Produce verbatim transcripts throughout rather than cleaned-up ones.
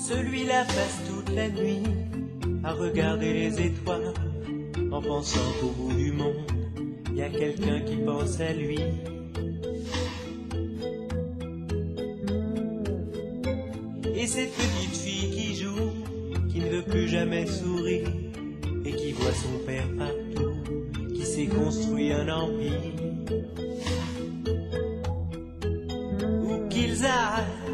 Celui-là passe toute la nuit à regarder les étoiles, en pensant qu'au bout du monde, il y a quelqu'un qui pense à lui. Et cette petite fille qui joue, qui ne veut plus jamais sourire, et qui voit son père partout, qui s'est construit un empire. Où qu'ils aillent,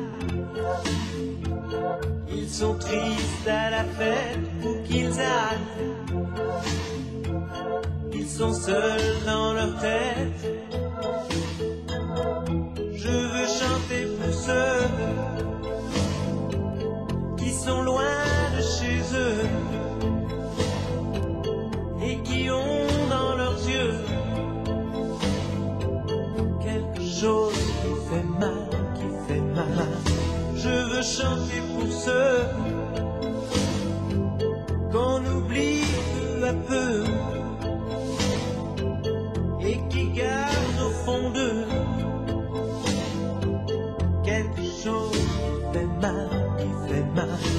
ils sont tristes à la fête. Où qu'ils aillent, ils sont seuls dans leur tête. Je veux chanter pour ceux qui sont loin de chez eux et qui ont dans leurs yeux quelque chose qui fait mal, qui fait mal. Je veux chanter pour ceux qu'on oublie peu à peu et qui gardent au fond d'eux quelque chose qui fait mal, qui fait mal.